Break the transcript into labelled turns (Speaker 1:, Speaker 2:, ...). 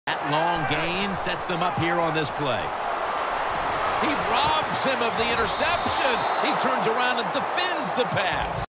Speaker 1: That long gain sets them up here on this play.
Speaker 2: He robs him of the interception. He turns around and defends the pass.